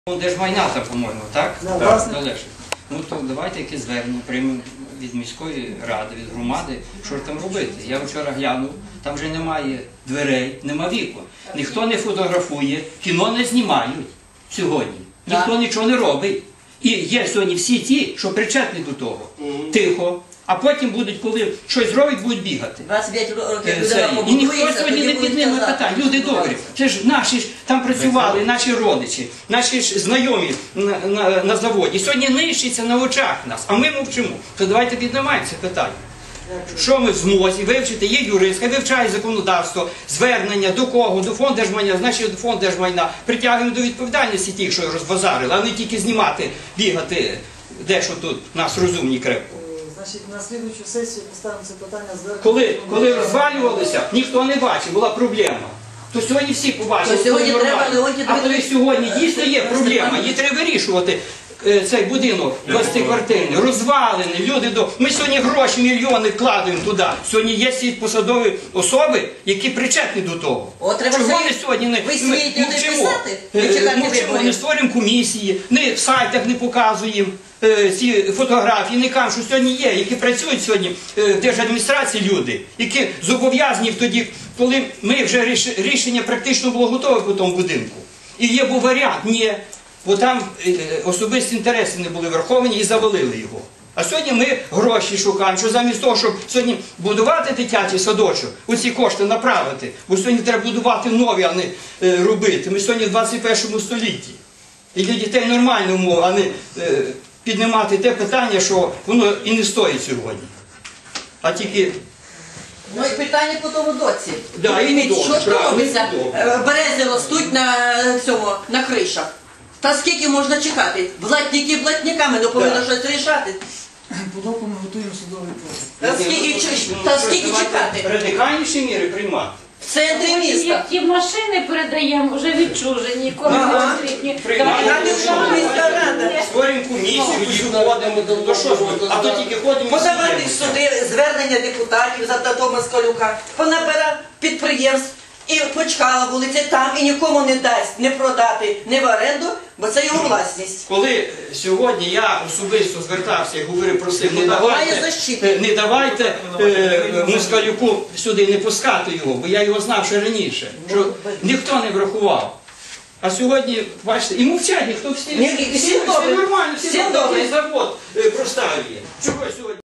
Держмайна, по-моєму, так? Да, Так, належить. Ну то давайте якесь звернення приймемо від міської ради, від громади, що ж там робити. Я вчора глянув, там вже немає дверей, нема вікон. Ніхто не фотографує, кіно не знімають сьогодні. Ніхто нічого не робить. І є сьогодні всі ті, що причетні до того. Тихо. А потім будуть, коли щось зроблять, будуть бігати. 25 років І ніхто сьогодні не підніме питань. Люди добрі. Це ж наші ж там працювали, наші родичі, наші ж знайомі на заводі. Сьогодні нищиться на очах нас, а ми мовчимо. То давайте піднімаємо це питання. Що ми в змозі вивчити? Є юрист, хай вивчає законодавство, звернення до кого? До фонду держмайна, значить фонд держмайна. Притягуємо до відповідальності тих, що розбазарили, а не тільки знімати, бігати, де що тут нас розумні крепко. Значить, на слідуючу сесію поставимо це питання звернення. Коли розвалювалися, ніхто не бачив, була проблема. То сьогодні всі побачили, що нормально. А коли сьогодні дійсно є проблема, її треба вирішувати. Цей будинок 20-квартирний, розвалений, люди до... Ми сьогодні гроші, мільйони вкладаємо туди. Сьогодні є ці посадові особи, які причетні до того. Чого ми сьогодні не мовчимо, не створюємо комісії, не в сайтах не показуємо ці фотографії, не кажемо, що сьогодні є, які працюють сьогодні в держадміністрації люди, які зобов'язані тоді, коли ми вже рішення практично було готове по тому будинку. І є був варіант, ні. Бо там особисті інтереси не були враховані і завалили його. А сьогодні ми гроші шукаємо, що замість того, щоб сьогодні будувати дитячий садочок, оці кошти направити, бо сьогодні треба будувати нові, а не робити. Ми сьогодні в 21 столітті. І для дітей нормальні умови, а не піднімати те питання, що воно і не стоїть сьогодні. А тільки... Ну і питання по тому доці. Да, і не добре, що робиться? Берези ростуть на кришах. Та скільки можна чекати? Блатники блатниками, але повинно щось рішати. Подоку ми готуємо судовий позов. Та скільки чекати? Радикальніші міри приймати. В центрі міста. Ті машини передаємо, вже відчужені, кому потрібні. Створюємо комісію, ходимо, то що ж ми, а то тільки ходимо і Подавати в суди звернення депутатів за тато Москалюка, понабирав підприємств і почкала вулиця там і нікому не дасть не продати, не в оренду, бо це його власність. Коли сьогодні я особисто звертався і говорив, просив, не давайте Москалюку сюди, не пускати його, бо я його знав ще раніше, що ніхто не врахував. А сьогодні, бачите, і мовчать, ніхто всі нормально, всі добре, завод проставлює. Чого сьогодні?